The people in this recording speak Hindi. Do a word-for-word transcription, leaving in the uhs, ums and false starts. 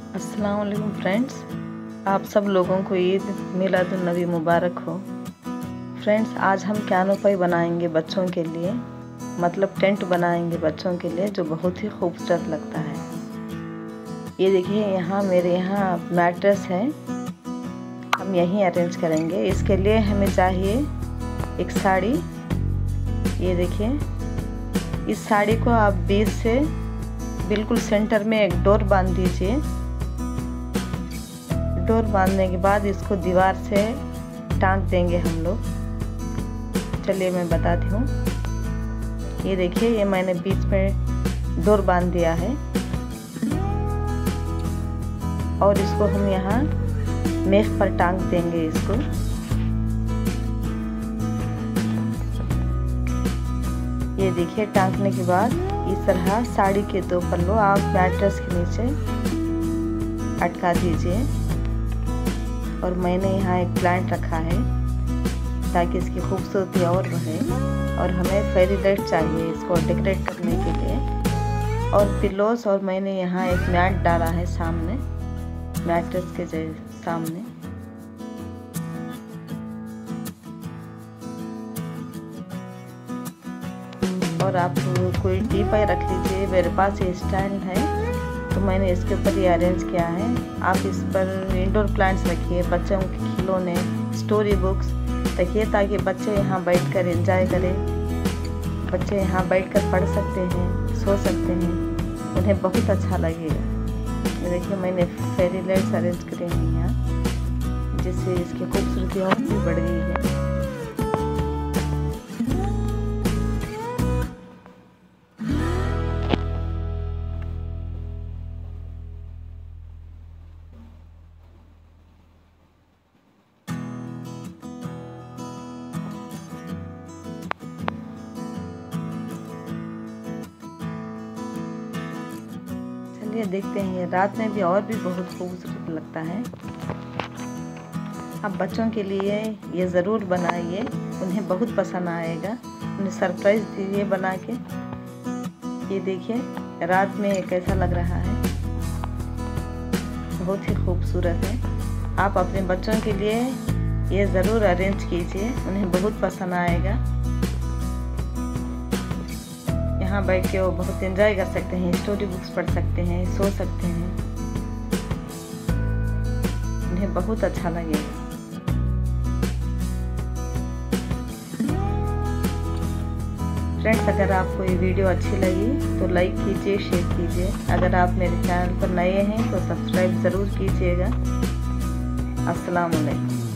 अस्सलाम वालेकुम फ्रेंड्स, आप सब लोगों को ईद मिलादुन नबी मुबारक हो। फ्रेंड्स, आज हम कैनोपी बनाएंगे बच्चों के लिए, मतलब टेंट बनाएंगे बच्चों के लिए, जो बहुत ही खूबसूरत लगता है। ये देखिए, यहाँ मेरे यहाँ मैट्रेस है, हम यहीं अरेंज करेंगे। इसके लिए हमें चाहिए एक साड़ी। ये देखिए, इस साड़ी को आप बीच से बिल्कुल सेंटर में एक डोर बांध दीजिए। डोर बांधने के बाद इसको दीवार से टांग देंगे हम लोग। चलिए मैं बताती हूँ। ये देखिए, ये मैंने बीच में डोर बांध दिया है और इसको हम यहाँ मेख पर टांग देंगे इसको। ये देखिए, टांगने के बाद इस तरह साड़ी के दो पल्लू आप मैट्रेस के नीचे अटका दीजिए। और मैंने यहाँ एक प्लांट रखा है ताकि इसकी खूबसूरती और बढ़े। और हमें फेरी लाइट चाहिए इसको डेकोरेट करने के लिए। और पिलोस, और मैंने यहाँ एक मैट डाला है सामने, मैट्रेस के सामने। और आप कोई टीपाई रख लीजिए। मेरे पास ये स्टैंड है तो मैंने इसके ऊपर ये अरेंज किया है। आप इस पर इंडोर प्लांट्स रखिए, बच्चों के खिलौने, स्टोरी बुक्स रखिए ताकि बच्चे यहाँ बैठकर एंजॉय करें। बच्चे यहाँ बैठकर पढ़ सकते हैं, सो सकते हैं, उन्हें बहुत अच्छा लगेगा। ये देखिए, मैंने फेरी लाइट्स अरेंज करे हैं यहाँ, जिससे इसकी खूबसूरती और भी बढ़ गई है। चलिए देखते हैं, ये रात में भी और भी बहुत खूबसूरत लगता है। आप बच्चों के लिए ये ज़रूर बनाइए, उन्हें बहुत पसंद आएगा। उन्हें सरप्राइज़ दीजिए बना के। ये देखिए, रात में कैसा लग रहा है, बहुत ही खूबसूरत है। आप अपने बच्चों के लिए ये ज़रूर अरेंज कीजिए, उन्हें बहुत पसंद आएगा। यहाँ बैठ के वो बहुत एंजॉय कर सकते हैं, स्टोरी बुक्स पढ़ सकते हैं, सो सकते हैं, उन्हें बहुत अच्छा लगेगा। फ्रेंड्स, अगर आपको ये वीडियो अच्छी लगी तो लाइक कीजिए, शेयर कीजिए। अगर आप मेरे चैनल पर नए हैं तो सब्सक्राइब ज़रूर कीजिएगा। अस्सलाम वालेकुम।